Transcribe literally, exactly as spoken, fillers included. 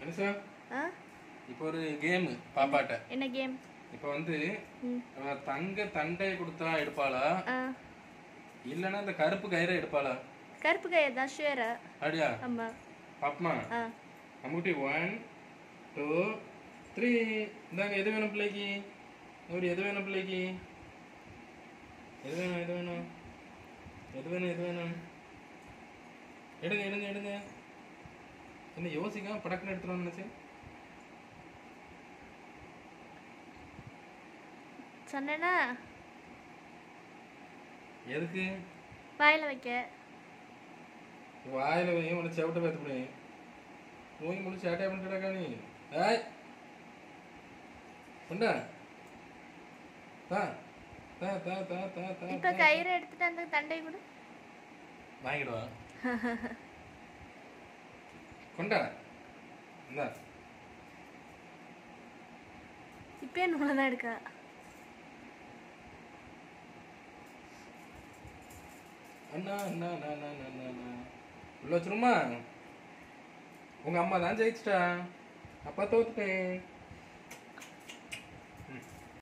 அனிஷா இப்போ ஒரு கேம் பாப்பாட்ட. என்ன கேம்? இப்போ வந்து தங்க தண்டை கொடுத்தா எடுப்பாளா இல்லனா அந்த கருப்பு கயிறை எடுப்பாளா? கருப்பு கயிறு தான் ஷூரா. அப்படியா? ஆமா. பாப்பமா. அம்முட்டி ஒன் டூ த்ரீ. இந்தாங்க எது வேணும் பிள்ளைக்கு? ஒரு எது வேணும் பிள்ளைக்கு? எது வேணும் எது வேணும் எது வேணும் எது வேணும்? எடுங்க எடுங்க எடுங்க. என்ன யோசிக்காம படக்குன்னு எடுத்துருவான்னு நினைச்சேன். சொன்னேனா? எதுக்கு? வாயில வைக்க. வாயில வை, உன்னை செவட்ட பார்த்து போடுவேன். மூங்கி முடிச்சு சேட்டையா பண்ணி கிடக்கா நீ? ஏய் உண்டா? தா தா தா தா தா தா. இப்ப கயிறு எடுத்துட்டு அந்த தண்டை கொடு. வாங்கிடுவா. கொண்டா. இந்தா. இப்பயே நூலதான் எடுக்கா. அண்ணா அண்ணா அண்ணா அண்ணா அண்ணா உள்ள வச்சிருமா? உங்க அம்மா தான் ஜெயிச்சிட்டா, அப்பா தோத்துட்டேன்.